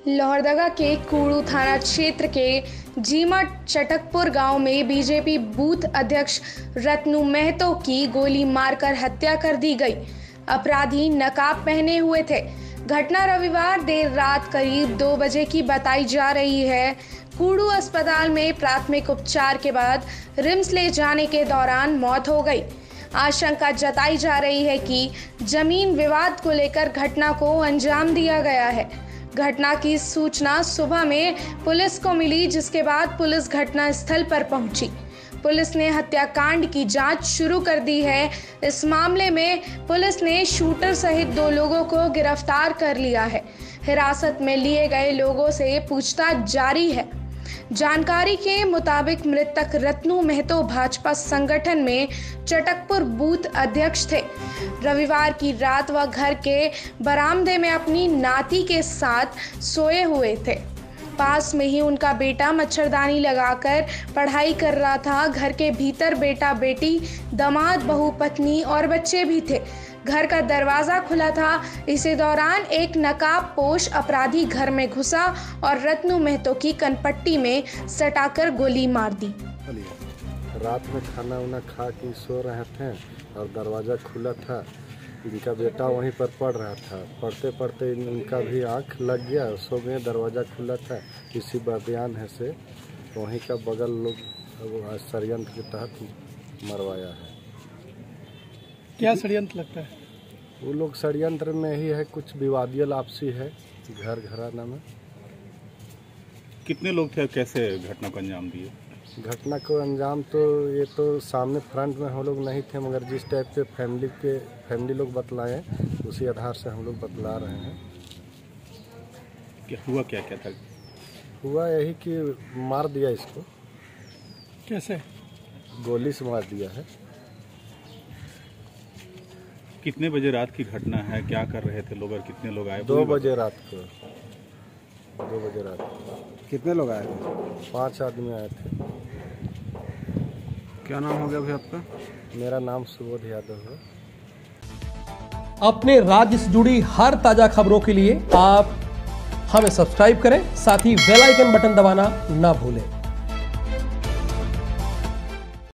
लोहरदगा के कूड़ू थाना क्षेत्र के जीमा चटकपुर गांव में बीजेपी बूथ अध्यक्ष रत्नू महतो की गोली मारकर हत्या कर दी गई। अपराधी नकाब पहने हुए थे। घटना रविवार देर रात करीब 2 बजे की बताई जा रही है। कूड़ू अस्पताल में प्राथमिक उपचार के बाद रिम्स ले जाने के दौरान मौत हो गई। आशंका जताई जा रही है कि जमीन विवाद को लेकर घटना को अंजाम दिया गया है। घटना की सूचना सुबह में पुलिस को मिली, जिसके बाद पुलिस घटना स्थल पर पहुंची। पुलिस ने हत्याकांड की जांच शुरू कर दी है। इस मामले में पुलिस ने शूटर सहित 2 लोगों को गिरफ्तार कर लिया है। हिरासत में लिए गए लोगों से पूछताछ जारी है। जानकारी के मुताबिक मृतक रत्नू महतो भाजपा संगठन में चटकपुर बूथ अध्यक्ष थे। रविवार की रात वह घर के बरामदे में अपनी नाती के साथ सोए हुए थे। पास में ही उनका बेटा मच्छरदानी लगाकर पढ़ाई कर रहा था। घर के भीतर बेटा बेटी, दामाद, बहू, पत्नी और बच्चे भी थे। घर का दरवाजा खुला था। इसी दौरान एक नकाबपोश अपराधी घर में घुसा और रत्नू महतो की कनपट्टी में सटाकर गोली मार दी। रात में खाना उना खा के सो रहे थे और दरवाज़ा खुला था। इनका बेटा वहीं पर पढ़ रहा था। पढ़ते पढ़ते इनका भी आँख लग गया, सो गए। दरवाज़ा खुला था। इसी बयान है से वहीं का बगल लोग षड्यंत्र के तहत मरवाया है। क्या षड्यंत्र लगता है? वो लोग षड्यंत्र में ही है, कुछ विवादियल आपसी है घर घराना में। कितने लोग थे, कैसे घटना को अंजाम दिए? घटना को अंजाम तो ये तो सामने फ्रंट में हम लोग नहीं थे, मगर जिस टाइप से फैमिली लोग बतलाएं उसी आधार से हम लोग बतला रहे हैं। क्या हुआ, क्या क्या था? हुआ यही कि मार दिया इसको। कैसे? गोली से मार दिया है। कितने बजे रात की घटना है? क्या कर रहे थे लोग और कितने लोग आए? 2 बजे रात को। 2 बजे रात को। कितने लोग आए थे? 5 आदमी आए थे। क्या नाम हो गया भाई आपका? मेरा नाम सुबोध यादव है। अपने राज्य से जुड़ी हर ताजा खबरों के लिए आप हमें सब्सक्राइब करें, साथ ही बेल आइकन बटन दबाना ना भूलें।